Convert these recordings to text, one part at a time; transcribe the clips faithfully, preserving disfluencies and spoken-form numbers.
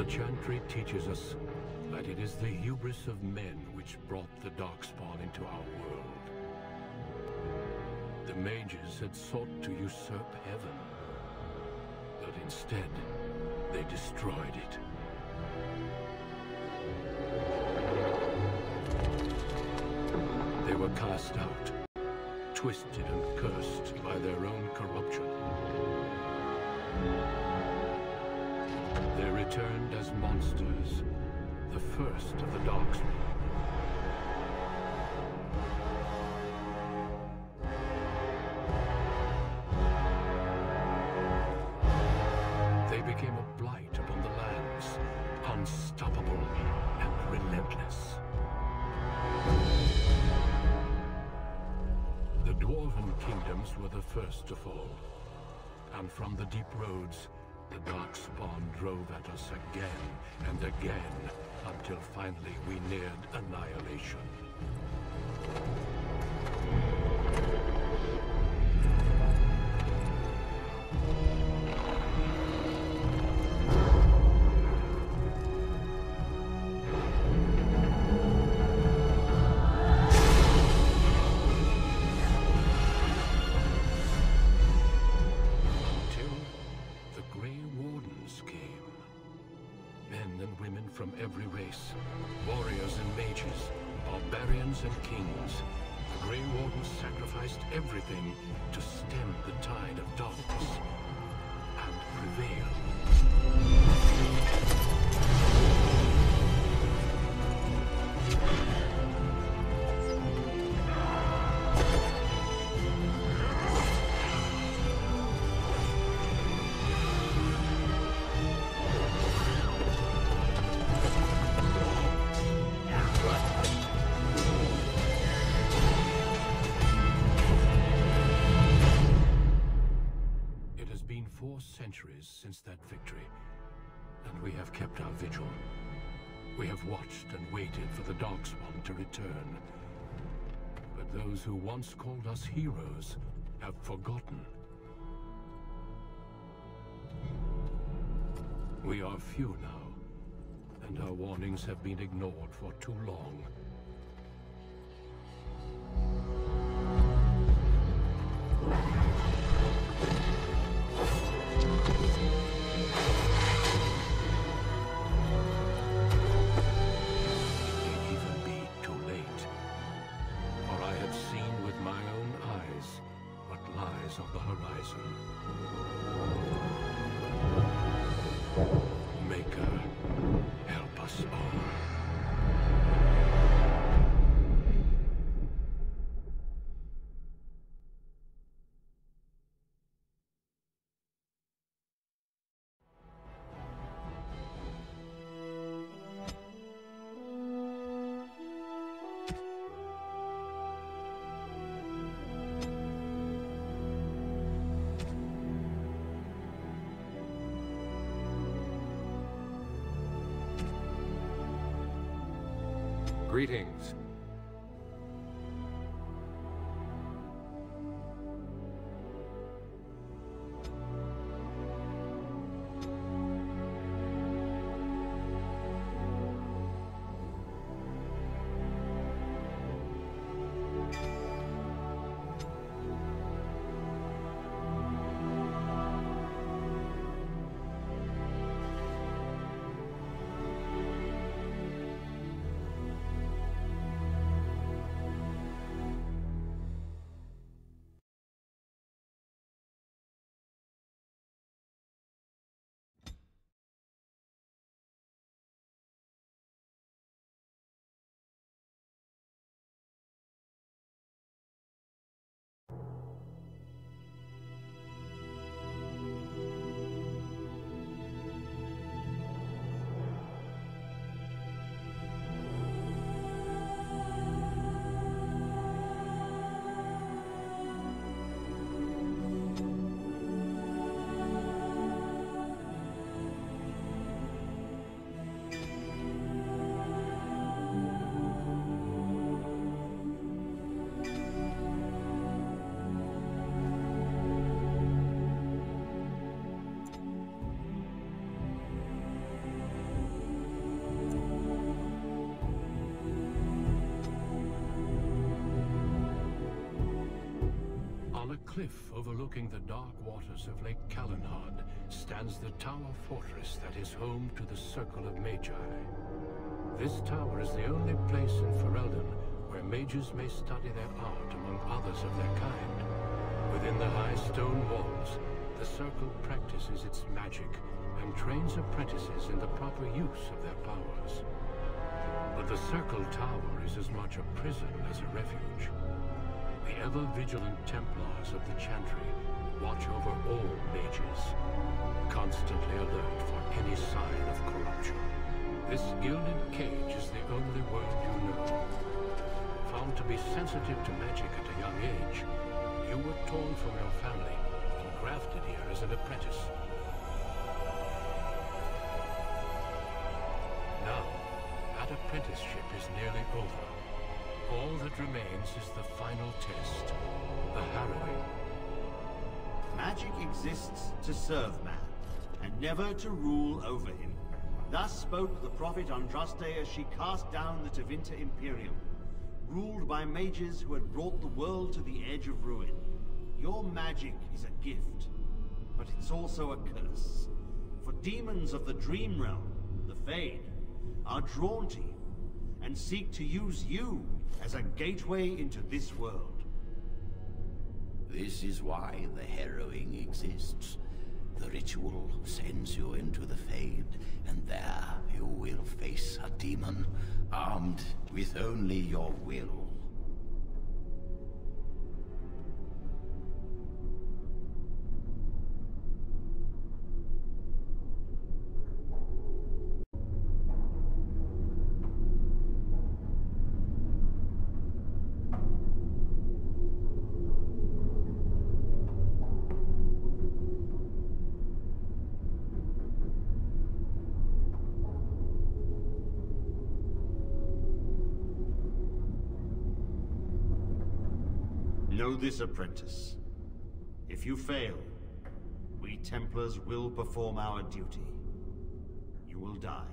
The Chantry teaches us that it is the hubris of men which brought the Darkspawn into our world. The mages had sought to usurp heaven, but instead, they destroyed it. They were cast out, twisted and cursed by their own corruption. They returned as monsters, the first of the Darkspawn. They became a blight upon the lands, unstoppable and relentless. The Dwarven kingdoms were the first to fall, and from the deep roads, the Darkspawn drove at us again and again, until finally we neared annihilation. From every race, warriors and mages, barbarians and kings, the Grey Wardens sacrificed everything to stem the tide of darkness and prevail. Four centuries since that victory, and we have kept our vigil. We have watched and waited for the Darkspawn to return. But those who once called us heroes have forgotten. We are few now, and our warnings have been ignored for too long. On the horizon. Maker, help us all. Greetings. cliff overlooking the dark waters of Lake Kalanhad stands the Tower Fortress that is home to the Circle of Magi. This tower is the only place in Ferelden where mages may study their art among others of their kind. Within the high stone walls, the Circle practices its magic and trains apprentices in the proper use of their powers. But the Circle Tower is as much a prison as a refuge. The ever-vigilant Templars of the Chantry watch over all mages, constantly alert for any sign of corruption. This gilded cage is the only world you know. Found to be sensitive to magic at a young age, you were torn from your family and grafted here as an apprentice. Now, that apprenticeship is nearly over. All that remains is the final test, the harrowing. Magic exists to serve man, and never to rule over him. Thus spoke the prophet Andraste as she cast down the Tevinter Imperium, ruled by mages who had brought the world to the edge of ruin. Your magic is a gift, but it's also a curse. For demons of the Dream Realm, the Fade, are drawn to you, and seek to use you as a gateway into this world. This is why the harrowing exists. The ritual sends you into the Fade, and there you will face a demon, armed with only your will. Know this, apprentice. If you fail, we Templars will perform our duty. You will die.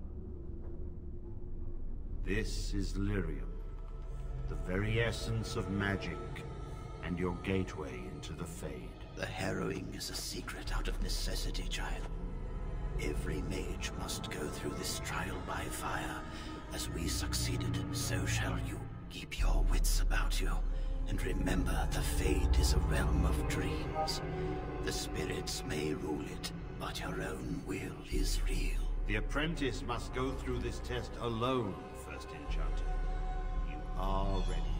This is Lyrium, the very essence of magic, and your gateway into the Fade. The harrowing is a secret out of necessity, child. Every mage must go through this trial by fire. As we succeeded, so shall you. Keep your wits about you. And remember, the Fade is a realm of dreams. The spirits may rule it, but your own will is real. The apprentice must go through this test alone, First Enchanter. You are ready.